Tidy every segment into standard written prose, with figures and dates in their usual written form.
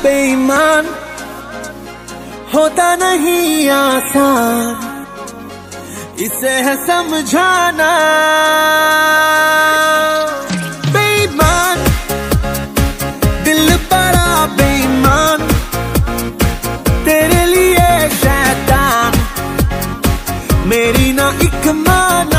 बेईमान होता नहीं आसान, इसे है समझाना। बेईमान दिल बड़ा बेईमान, तेरे लिए शैतान मेरी ना एक माना।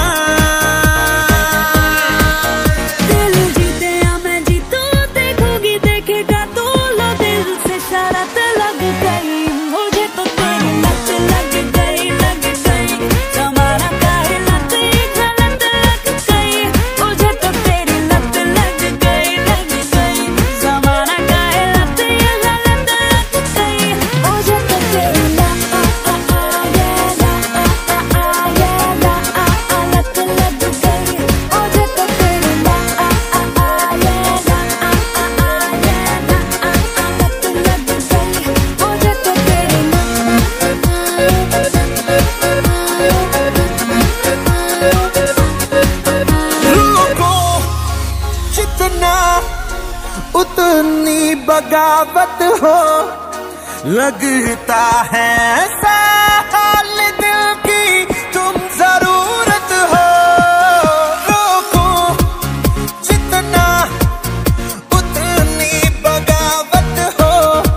उतनी बगावत हो, लगता है साल दिल की तुम जरूरत हो। रोको जितना उतनी बगावत हो,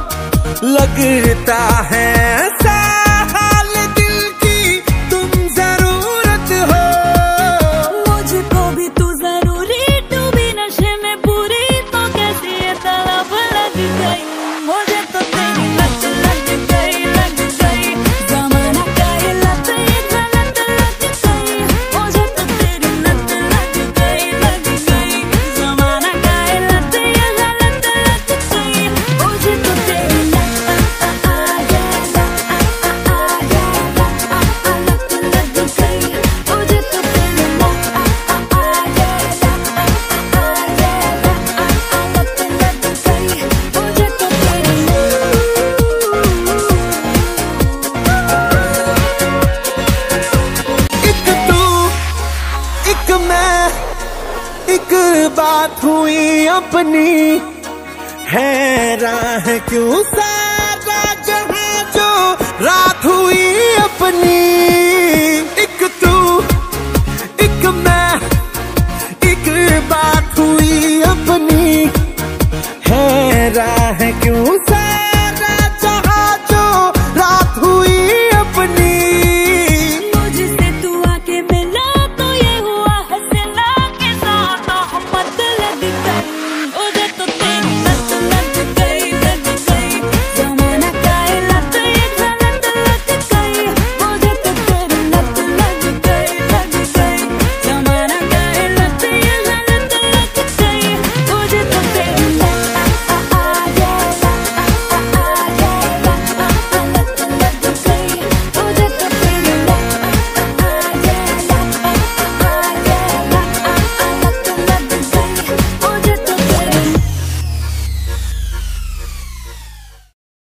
लगता है साल दिल की तुम जरूरत हो। मुझको भी तू जरूरी, तू भी नशे में पूरी, तो कैसी ये तलब लग गई। मुझे तो तेरी लत लग गई, लग गई। ज़माना का ये लत, ये गलत लग गई। मुझे तो तेरी लत लग गई, लग गई। ज़माना का ये लत, ये गलत लग गई। मुझे तो तेरी लत लग गई, मुझे तो तेरी एक मैं, एक बात हुई अपनी, हैरान है क्यों सारा जहां जो रात हुई अपनी। एक तू, एक मैं,